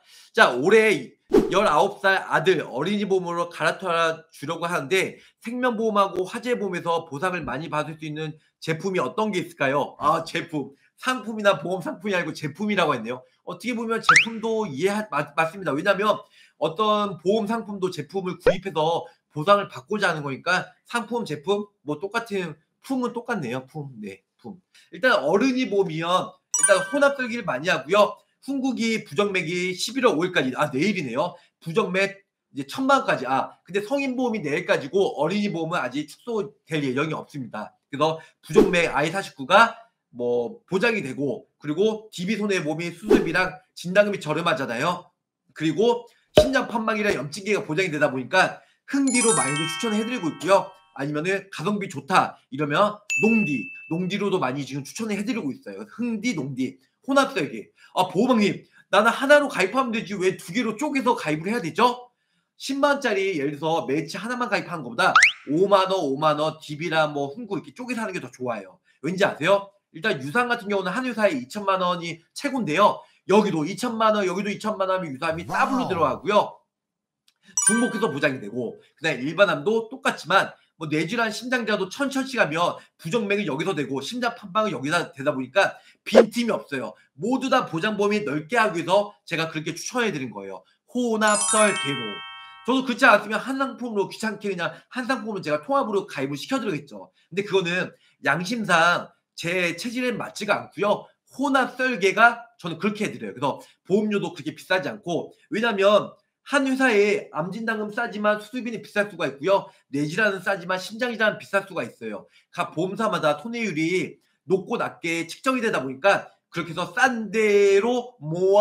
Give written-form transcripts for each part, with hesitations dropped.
자, 올해 19살 아들 어린이보험으로 갈아타 주려고 하는데 생명보험하고 화재보험에서 보상을 많이 받을 수 있는 제품이 어떤 게 있을까요? 아, 제품. 상품이나 보험 상품이 아니고 제품이라고 했네요. 어떻게 보면 제품도 맞습니다. 왜냐하면 어떤 보험 상품도 제품을 구입해서 보상을 받고자 하는 거니까 상품, 제품 뭐 똑같은 품은 똑같네요. 품. 네, 품. 일단 어른이 보험이면 일단 혼합 설계를 많이 하고요. 훈국이 부정맥이 11월 5일까지 내일이네요. 부정맥 이제 1,000만 원까지. 근데 성인 보험이 내일까지고 어린이 보험은 아직 축소될 예정이 없습니다. 그래서 부정맥 I49가 뭐 보장이 되고 그리고 DB 손해보험이 수술비랑 진단금이 저렴하잖아요. 그리고 심장 판막이랑 염증기가 보장이 되다 보니까 흥디로 많이들 추천해 드리고 있고요. 아니면은 가성비 좋다 이러면 농디로도 많이 지금 추천을 해 드리고 있어요. 흥디, 농디 혼합 설계. 보호방님, 나는 하나로 가입하면 되지 왜 두 개로 쪼개서 가입을 해야 되죠? 10만 원짜리 예를 들어서 매치 하나만 가입하는 것보다 5만 원, 5만 원, DB랑 뭐 흥구 이렇게 쪼개서 하는 게 더 좋아요. 왠지 아세요? 일단 유상 같은 경우는 한 회사에 2천만 원이 최고인데요. 여기도 2천만 원, 여기도 2천만 원 하면 유상이 더블로 들어가고요. 중복해서 보장이 되고 그다음에 일반암도 똑같지만 뭐 뇌질환 심장자도 천천히 가면 부정맥이 여기서 되고 심장 판박은 여기다 되다 보니까 빈틈이 없어요. 모두 다 보장범위 넓게 하기 위해서 제가 그렇게 추천해 드린 거예요. 혼합설계로. 저도 그렇지 않았으면 한 상품으로 귀찮게 그냥 한 상품으로 제가 통합으로 가입을 시켜드리겠죠. 근데 그거는 양심상 제 체질에 맞지가 않고요. 혼합설계가 저는 그렇게 해드려요. 그래서 보험료도 그렇게 비싸지 않고 왜냐면 한 회사에 암진단금 싸지만 수술비는 비쌀 수가 있고요. 뇌질환은 싸지만 심장질환은 비쌀 수가 있어요. 각 보험사마다 손해율이 높고 낮게 측정이 되다 보니까 그렇게 해서 싼 데로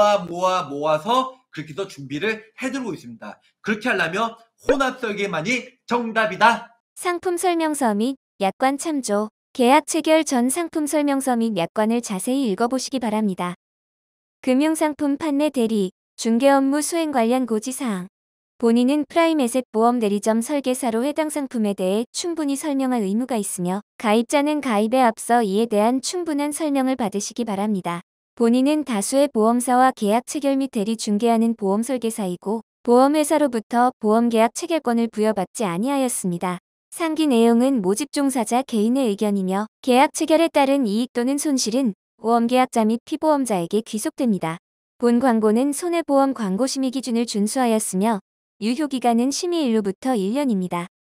모아서 그렇게 해서 준비를 해두고 있습니다. 그렇게 하려면 혼합설계만이 정답이다. 상품 설명서 및 약관 참조. 계약 체결 전 상품 설명서 및 약관을 자세히 읽어보시기 바랍니다. 금융상품 판매 대리, 중개 업무 수행 관련 고지사항. 본인은 프라임에셋 보험 대리점 설계사로 해당 상품에 대해 충분히 설명할 의무가 있으며 가입자는 가입에 앞서 이에 대한 충분한 설명을 받으시기 바랍니다. 본인은 다수의 보험사와 계약 체결 및 대리 중개하는 보험 설계사이고 보험회사로부터 보험계약 체결권을 부여받지 아니하였습니다. 상기 내용은 모집 종사자 개인의 의견이며 계약 체결에 따른 이익 또는 손실은 보험계약자 및 피보험자에게 귀속됩니다. 본 광고는 손해보험 광고 심의 기준을 준수하였으며 유효기간은 심의일로부터 1년입니다.